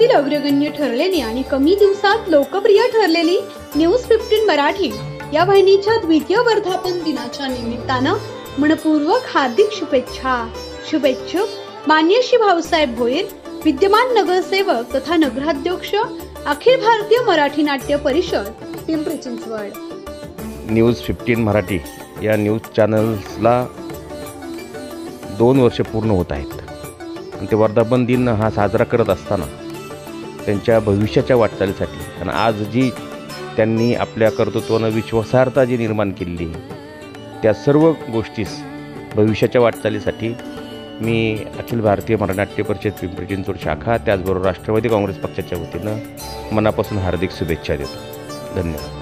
क्षेत्रातील अग्रगण्य ठरलेली आणि कमी दिवसात लोकप्रिय ठरलेली न्यूज 15 मराठी या वाहिनीच्या द्वितीय वर्धापन दिनाच्या निमित्तानं मनपूर्वक हार्दिक शुभेच्छा। शुभेच्छुक मान्य श्री भाऊसाहेब भोईर, विद्यमान नगरसेवक तथा नगराध्यक्ष, अखिल भारतीय मराठी नाट्य परिषद, पिंपरी चिंचवड। न्यूज 15 मराठी या न्यूज चॅनल्सला 2 वर्ष पूर्ण होत आहेत आणि ते वर्धापन दिन हा साजरा करत असताना त्यांच्या भविष्याच्या वाटचालीसाठी आणि आज जी त्यांनी आपल्या कर्तृत्वानं विश्वासार्हता जी निर्माण केलेली त्या सर्व गोष्टीस भविष्याच्या वाटचालीसाठी मी अखिल भारतीय मराठी नाट्य परिषद पिंपरी चिंचवड शाखा त्याचबरोबर राष्ट्रवादी काँग्रेस पक्षाच्या वतीनं मनापासून हार्दिक शुभेच्छा देतो। धन्यवाद।